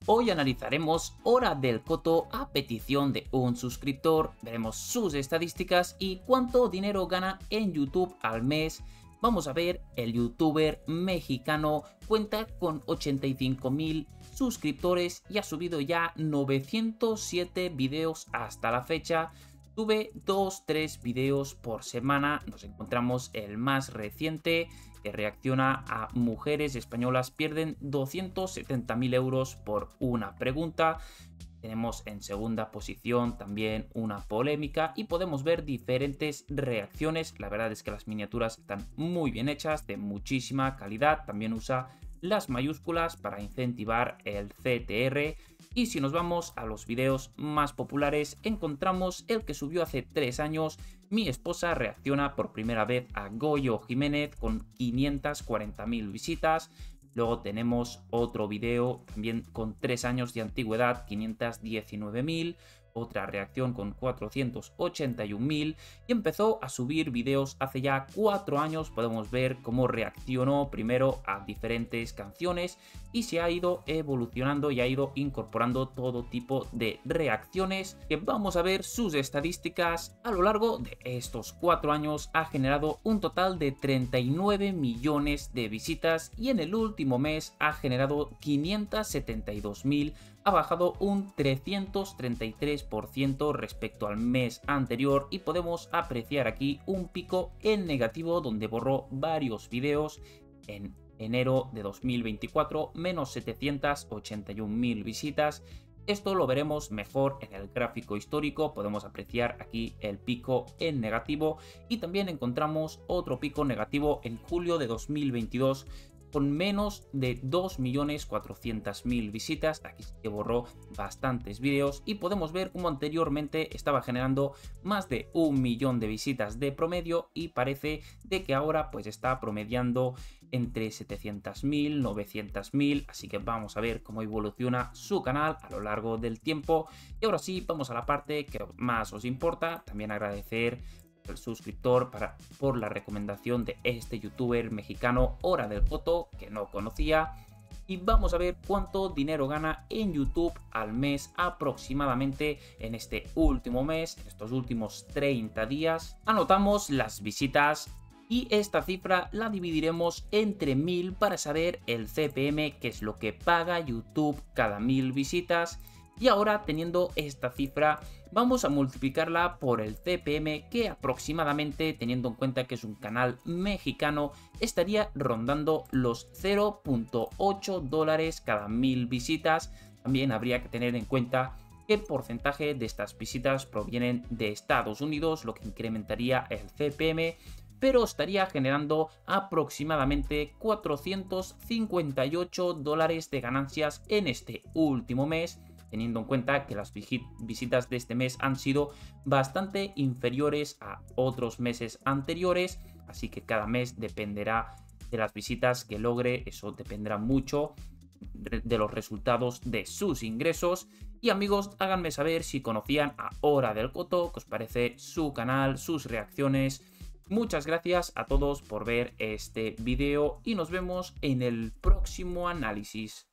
Hoy analizaremos Hora del Coto a petición de un suscriptor, veremos sus estadísticas y cuánto dinero gana en YouTube al mes. Vamos a ver, el youtuber mexicano cuenta con 85.000 suscriptores y ha subido ya 907 videos hasta la fecha. Sube 2-3 videos por semana. Nos encontramos el más reciente, que reacciona a mujeres españolas pierden 270.000 euros por una pregunta. Tenemos en segunda posición también una polémica y podemos ver diferentes reacciones. La verdad es que las miniaturas están muy bien hechas, de muchísima calidad. También usa las mayúsculas para incentivar el CTR. Y si nos vamos a los videos más populares, encontramos el que subió hace 3 años. Mi esposa reacciona por primera vez a Goyo Jiménez con 540.000 visitas. Luego tenemos otro video también con 3 años de antigüedad, 519.000. Otra reacción con 481.000 y empezó a subir videos hace ya 4 años. Podemos ver cómo reaccionó primero a diferentes canciones y se ha ido evolucionando y ha ido incorporando todo tipo de reacciones, que vamos a ver sus estadísticas. A lo largo de estos 4 años ha generado un total de 39 millones de visitas y en el último mes ha generado 572.000. Ha bajado un 333% respecto al mes anterior y podemos apreciar aquí un pico en negativo donde borró varios videos en enero de 2024, menos 781.000 visitas. Esto lo veremos mejor en el gráfico histórico, podemos apreciar aquí el pico en negativo y también encontramos otro pico negativo en julio de 2022 con menos de 2.400.000 visitas. Aquí se borró bastantes vídeos y podemos ver cómo anteriormente estaba generando más de 1 millón de visitas de promedio y parece de que ahora pues está promediando entre 700.000, 900.000, así que vamos a ver cómo evoluciona su canal a lo largo del tiempo. Y ahora sí, vamos a la parte que más os importa. También agradecer el suscriptor por la recomendación de este youtuber mexicano Hora del Coto, que no conocía. Y vamos a ver cuánto dinero gana en YouTube al mes aproximadamente en este último mes, en estos últimos 30 días. Anotamos las visitas y esta cifra la dividiremos entre 1000 para saber el CPM, que es lo que paga YouTube cada 1000 visitas. Y ahora, teniendo esta cifra, vamos a multiplicarla por el CPM, que aproximadamente, teniendo en cuenta que es un canal mexicano, estaría rondando los 0.8 dólares cada 1000 visitas. También habría que tener en cuenta que el porcentaje de estas visitas provienen de Estados Unidos, lo que incrementaría el CPM, pero estaría generando aproximadamente 458 dólares de ganancias en este último mes, teniendo en cuenta que las visitas de este mes han sido bastante inferiores a otros meses anteriores, así que cada mes dependerá de las visitas que logre. Eso dependerá mucho de los resultados de sus ingresos. Y amigos, háganme saber si conocían a Hora del Coto, qué os parece su canal, sus reacciones. Muchas gracias a todos por ver este vídeo y nos vemos en el próximo análisis.